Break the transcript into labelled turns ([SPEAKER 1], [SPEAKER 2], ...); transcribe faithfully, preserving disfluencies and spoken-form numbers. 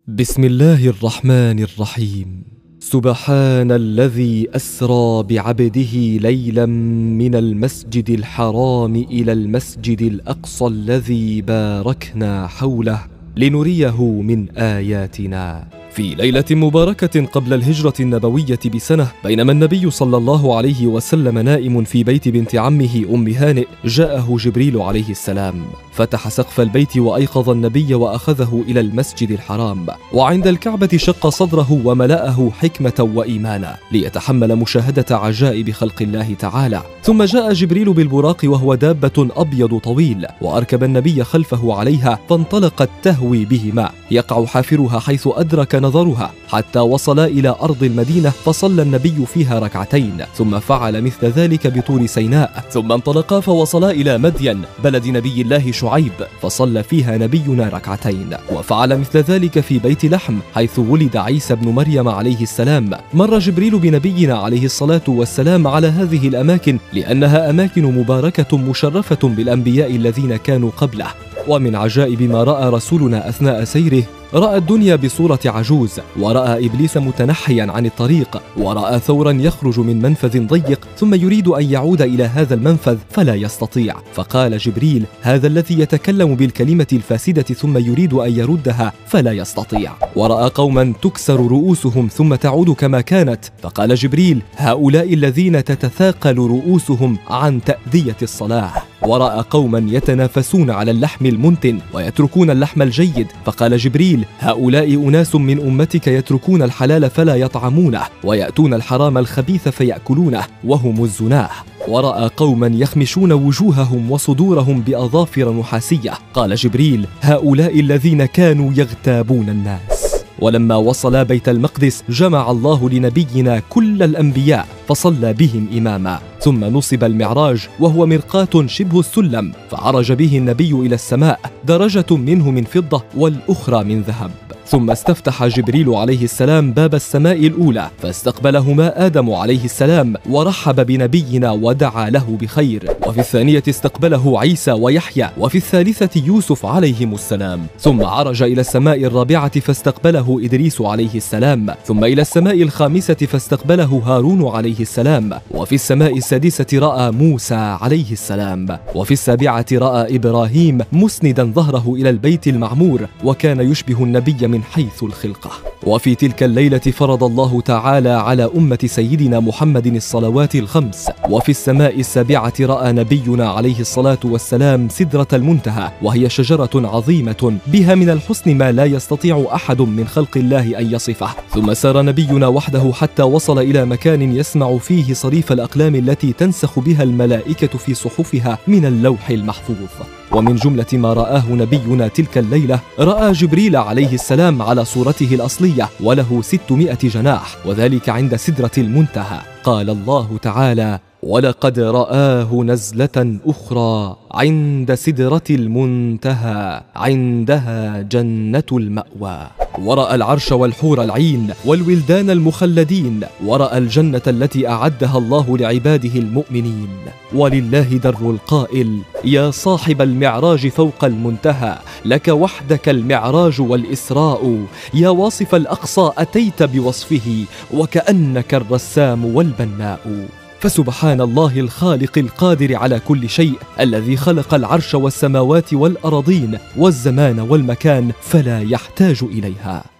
[SPEAKER 1] بسم الله الرحمن الرحيم. سبحان الذي أسرى بعبده ليلا من المسجد الحرام إلى المسجد الأقصى الذي باركنا حوله لنريه من آياتنا. في ليلة مباركة قبل الهجرة النبوية بسنة، بينما النبي صلى الله عليه وسلم نائم في بيت بنت عمه أم هانئ، جاءه جبريل عليه السلام، فتح سقف البيت وأيقظ النبي وأخذه إلى المسجد الحرام، وعند الكعبة شق صدره وملأه حكمة وإيمانا ليتحمل مشاهدة عجائب خلق الله تعالى. ثم جاء جبريل بالبراق وهو دابة أبيض طويل، وأركب النبي خلفه عليها، فانطلقت تهوي بهما، يقع حافرها حيث أدرك نظرها، حتى وصلا إلى أرض المدينة، فصلى النبي فيها ركعتين، ثم فعل مثل ذلك بطور سيناء، ثم انطلقا فوصلا إلى مدين بلد نبي الله شعيب، فصلى فيها نبينا ركعتين، وفعل مثل ذلك في بيت لحم حيث ولد عيسى بن مريم عليه السلام. مر جبريل بنبينا عليه الصلاة والسلام على هذه الأماكن لأنها أماكن مباركة مشرفة بالأنبياء الذين كانوا قبله. ومن عجائب ما رأى رسولنا أثناء سيره، رأى الدنيا بصورة عجوز، ورأى إبليس متنحيا عن الطريق، ورأى ثورا يخرج من منفذ ضيق ثم يريد أن يعود إلى هذا المنفذ فلا يستطيع، فقال جبريل: هذا الذي يتكلم بالكلمة الفاسدة ثم يريد أن يردها فلا يستطيع. ورأى قوما تكسر رؤوسهم ثم تعود كما كانت، فقال جبريل: هؤلاء الذين تتثاقل رؤوسهم عن تأدية الصلاة. ورأى قوما يتنافسون على اللحم المنتن ويتركون اللحم الجيد، فقال جبريل: هؤلاء أناس من أمتك يتركون الحلال فلا يطعمونه، ويأتون الحرام الخبيث فيأكلونه، وهم الزناه. ورأى قوما يخمشون وجوههم وصدورهم بأظافر نحاسية، قال جبريل: هؤلاء الذين كانوا يغتابون الناس. ولما وصلا بيت المقدس جمع الله لنبينا كل الأنبياء فصلى بهم إماما، ثم نصب المعراج وهو مرقاة شبه السلم، فعرج به النبي إلى السماء، درجة منه من فضة والأخرى من ذهب. ثم استفتح جبريل عليه السلام باب السماء الأولى، فاستقبلهما آدم عليه السلام ورحب بنبينا ودعا له بخير، وفي الثانية استقبله عيسى ويحيى، وفي الثالثة يوسف عليهم السلام. ثم عرج إلى السماء الرابعة فاستقبله إدريس عليه السلام، ثم إلى السماء الخامسة فاستقبله هارون عليه السلام، وفي السماء السادسة رأى موسى عليه السلام، وفي السابعة رأى إبراهيم مسندا ظهره إلى البيت المعمور، وكان يشبه النبي من حيث الخلقة. وفي تلك الليلة فرض الله تعالى على أمة سيدنا محمد الصلوات الخمس. وفي السماء السابعة رأى نبينا عليه الصلاة والسلام سدرة المنتهى، وهي شجرة عظيمة بها من الحسن ما لا يستطيع أحد من خلق الله أن يصفه. ثم سار نبينا وحده حتى وصل إلى مكان يسمع فيه صريف الأقلام التي تنسخ بها الملائكة في صحفها من اللوح المحفوظ. ومن جملة ما رآه نبينا تلك الليلة، رأى جبريل عليه السلام على صورته الأصلية وله ستمائة جناح، وذلك عند سدرة المنتهى. قال الله تعالى: ولقد رآه نزلة أخرى عند سدرة المنتهى عندها جنة المأوى. ورأى العرش والحور العين والولدان المخلدين، ورأى الجنة التي أعدها الله لعباده المؤمنين. ولله در القائل: يا صاحب المعراج فوق المنتهى، لك وحدك المعراج والإسراء، يا واصف الأقصى أتيت بوصفه، وكأنك الرسام والبناء. فسبحان الله الخالق القادر على كل شيء، الذي خلق العرش والسماوات والأراضين والزمان والمكان فلا يحتاج إليها.